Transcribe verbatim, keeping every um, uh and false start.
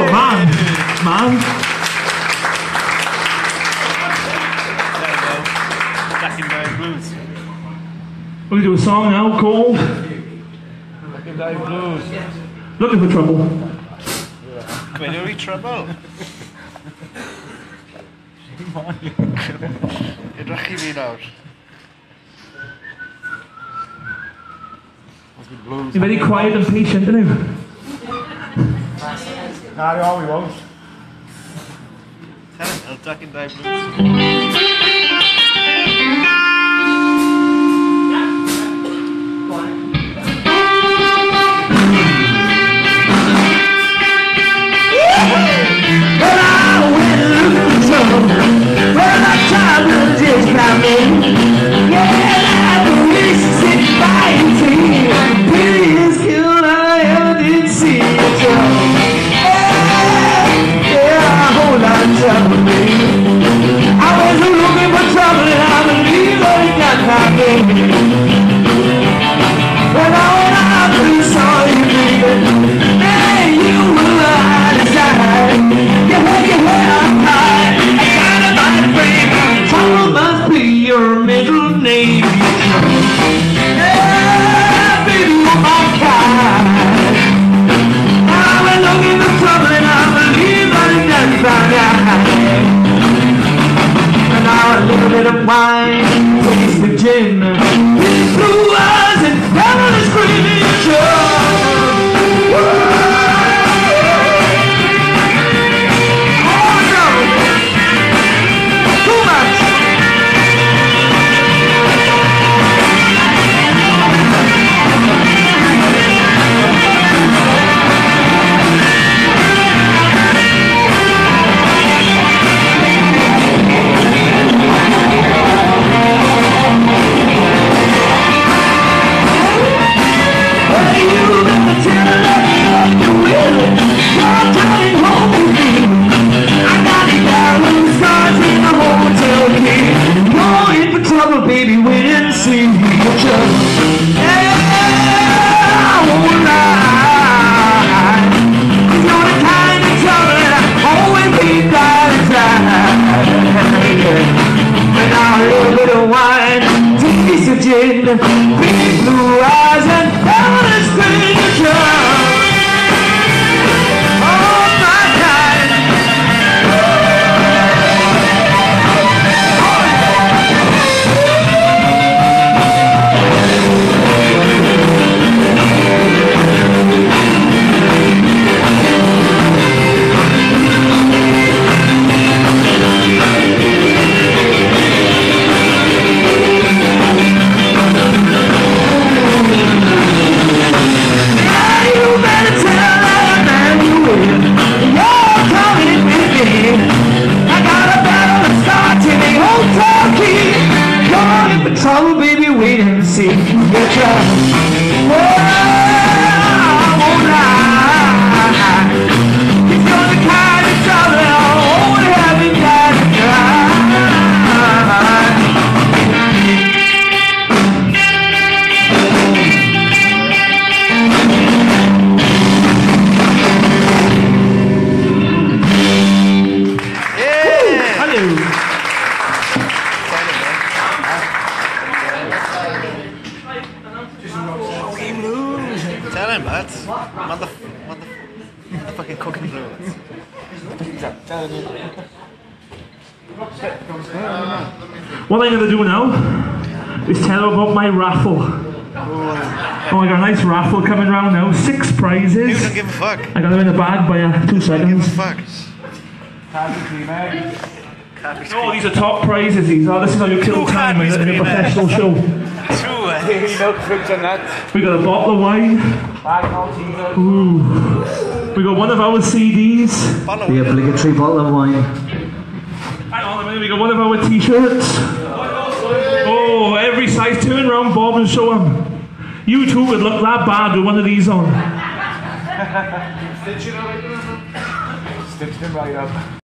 man, man. Dai Blues. We're going to do a song now called Dai Blues. Looking for Trouble. Very trouble. Edrych I fi nawr. You're very quiet and patient, aren't you? No, no, we won't. Tell him, I'll duck in Dai Blues. Wine, taste the gin, his blue eyes and devil is screaming baby, wait and see. But just, yeah, I won't lie. You're the kind of trouble that I always be down inside. And now a little bit of wine, taste of gin, big blue eyes and down a stranger. Trouble, baby, wait and see. Get your, oh, I won't lie. It's gonna kind of trouble, I won't have it got to cry. Yeah! Hello. Tell him, lads. Mother, mother, motherfucking cooking fluids. What I'm going to do now is tell you about my raffle. Oh, I got a nice raffle coming round now. Six prizes. You don't give a fuck. I got them in the bag by uh, two seconds. Give a fuck. Oh, these are top prizes. These are. This is how you kill time in a, in a professional show. Two, uh, We got a bottle of wine. Ooh. We got one of our C Ds. The obligatory bottle of wine. Hang on a minute. We got one of our T-shirts. Oh, every size. Turn around, Bob, and show them. You two would look that bad with one of these on. Stitch them right up.